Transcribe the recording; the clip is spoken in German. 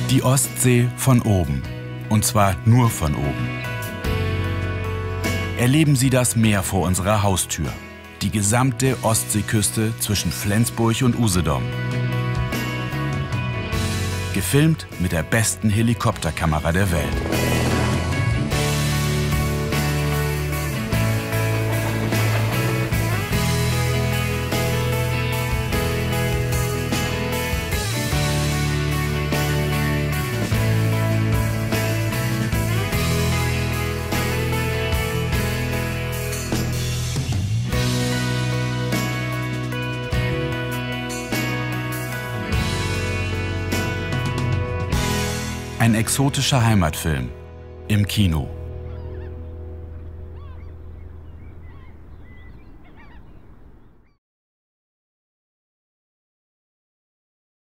Die Ostsee von oben. Und zwar nur von oben. Erleben Sie das Meer vor unserer Haustür. Die gesamte Ostseeküste zwischen Flensburg und Usedom. Gefilmt mit der besten Helikopterkamera der Welt. Ein exotischer Heimatfilm im Kino.